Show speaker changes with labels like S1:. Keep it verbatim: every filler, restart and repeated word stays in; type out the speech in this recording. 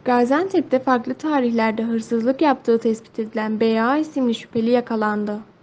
S1: Gaziantep'te farklı tarihlerde hırsızlık yaptığı tespit edilen B A isimli şüpheli yakalandı.